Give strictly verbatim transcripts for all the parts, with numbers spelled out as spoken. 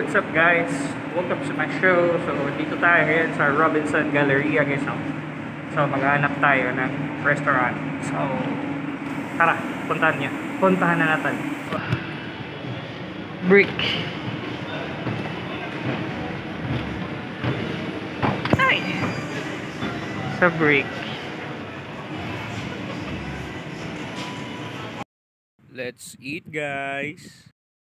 what's up guys? Welcome to my show. So, dito tayo ngayon sa Robinson Galleria guys. No? So, maghanap tayo ng restaurant. So, tara, puntahan niya. Puntahan na natin. Brick. Ay! Sa Brick. Let's eat guys!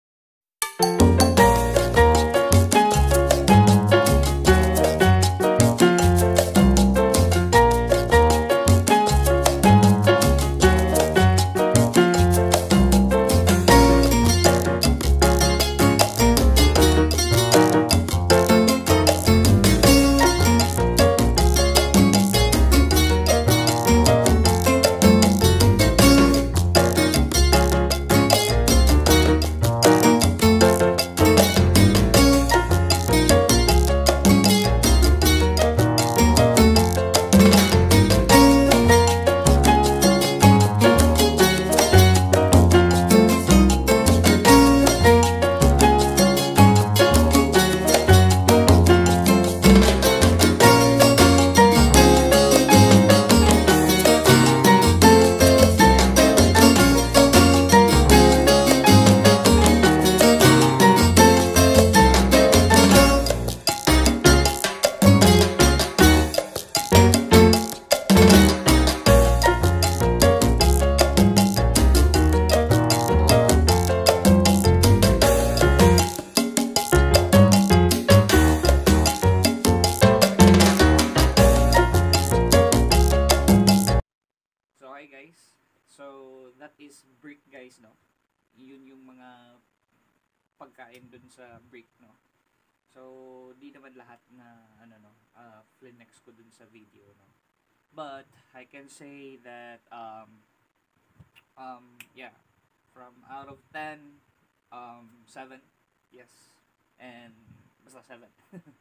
Guys, so that is Brick guys, no? Yun yung mga pagkain dun sa Brick, no? So di naman lahat na ano no, uh, flinex ko dun sa video, no? But I can say that um um yeah, from out of ten, um seven, yes, and basta seven.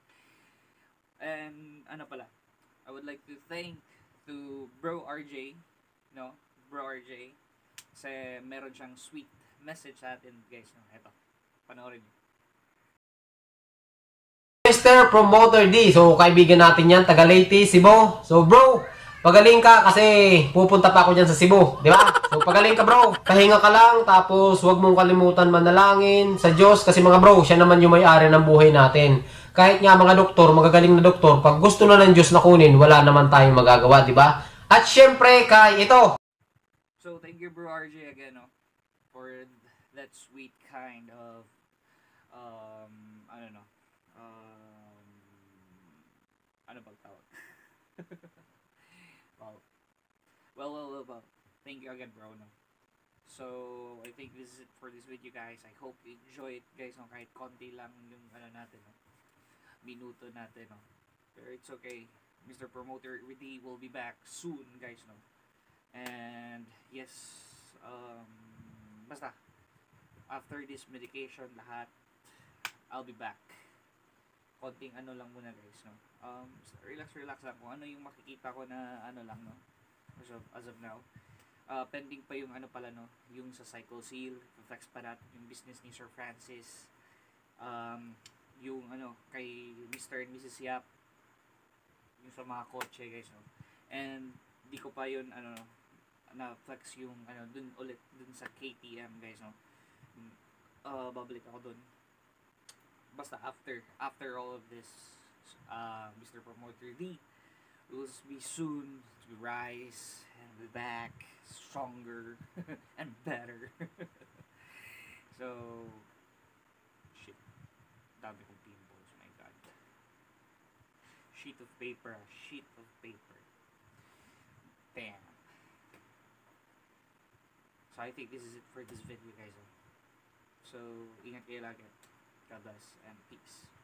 And ano pala, I would like to thank to Bro R J, no, Bro R J, kasi meron siyang sweet message sa atin guys, no? Eto, panoorin niyo. mister Promoter D, so kaibigan natin yan, taga Leyte, Cebu. So bro, pagaling ka kasi pupunta pa ako dyan sa Cebu, di ba? So pagaling ka bro, pahinga ka lang, tapos huwag mong kalimutan manalangin sa Diyos, kasi mga bro, siya naman yung may-ari ng buhay natin. Kahit nga mga doktor, magagaling na doktor, pag gusto na ng Diyos na kunin, wala naman tayong magagawa, di ba? At syempre kay ito. So thank you Bro R J again, no, for that sweet kind of um I don't know. Um ano bang tawag? well, well, well, well, well, thank you again bro, no. So I think this is it for this video guys. I hope you enjoy it guys, no, kahit konti lang yung ano natin, no, minuto natin, no. Pero it's okay. mister Promoter D will be back soon guys, no. And yes, um basta after this medication lahat, I'll be back. Konting ano lang muna guys, no. Um relax relax lang kung ano yung makikita ko na ano lang, no, as of, as of now. Uh, pending pa yung ano pala, no, yung sa Cycle Seal, flex pa natin yung business ni Sir Francis, um yung ano kay mister and missus Yap, yung sa mga kotse guys, no. And di ko pa yun ano na flex yung ano dun ulit dun sa K T M guys, no. Uh, babalik ako dun basta after after all of this. uh, mister Promoter D will be soon to rise and be back stronger and better. So shit, dami kong pimples, my god. Sheet of paper, sheet of paper. Damn. So I think this is it for this video guys. So ingat kayo lagi. God bless and peace.